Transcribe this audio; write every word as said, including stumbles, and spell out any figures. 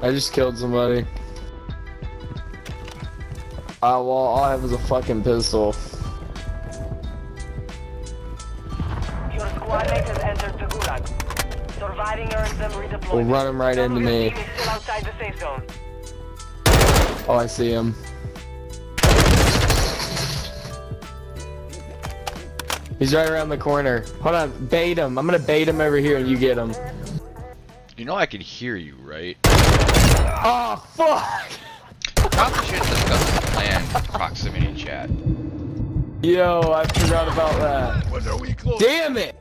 I just killed somebody. Uh, well, all I have is a fucking pistol. Your squad mate has entered the gulag. Surviving earns them redeployment. We'll run him right Some into of your me. team is still outside the safe zone. Oh, I see him. He's right around the corner. Hold on, bait him. I'm gonna bait him over here and you get him. You know I can hear you, right? Oh, fuck! Probably should discuss the plan proximity chat. Yo, I forgot about that. Damn it!